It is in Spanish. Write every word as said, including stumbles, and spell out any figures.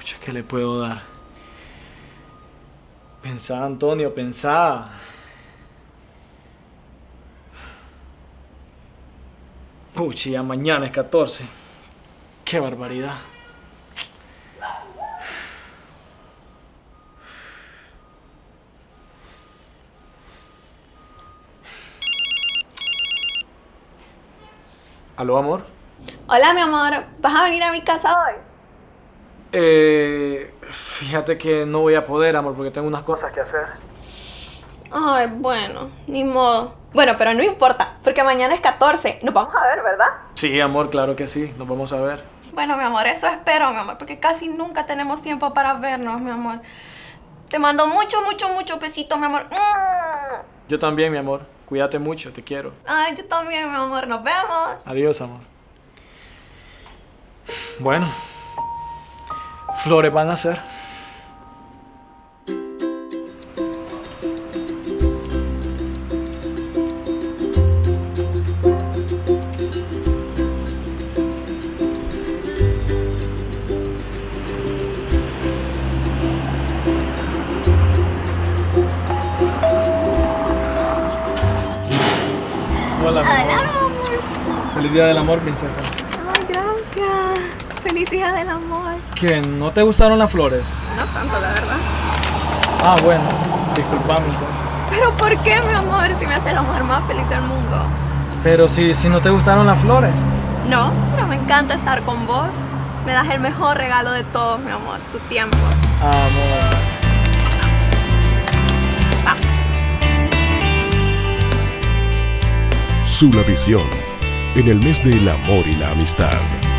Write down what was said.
Pucha, ¿qué le puedo dar? Pensá, Antonio, pensá. Pucha, ya mañana es catorce. Qué barbaridad. ¿Aló, amor? Hola, mi amor. ¿Vas a venir a mi casa hoy? Eh, fíjate que no voy a poder, amor, porque tengo unas cosas que hacer. Ay, bueno, ni modo. Bueno, pero no importa, porque mañana es catorce. Nos vamos a ver, ¿verdad? Sí, amor, claro que sí. Nos vamos a ver. Bueno, mi amor, eso espero, mi amor, porque casi nunca tenemos tiempo para vernos, mi amor. Te mando mucho, mucho, mucho besito, mi amor. Yo también, mi amor. Cuídate mucho, te quiero. Ay, yo también, mi amor. Nos vemos. Adiós, amor. Bueno, flores van a ser. Hola, mi Hola, amor. mi amor. Feliz día del amor, princesa. Ay, gracias. Feliz día del amor. ¿Qué? ¿No te gustaron las flores? No tanto, la verdad. Ah, bueno. Disculpame entonces. ¿Pero por qué, mi amor? Si me hace la mujer más feliz del mundo. Pero si, si no te gustaron las flores. No, pero me encanta estar con vos. Me das el mejor regalo de todos, mi amor. Tu tiempo. Amor. Vamos. Sulavisión, en el mes del amor y la amistad.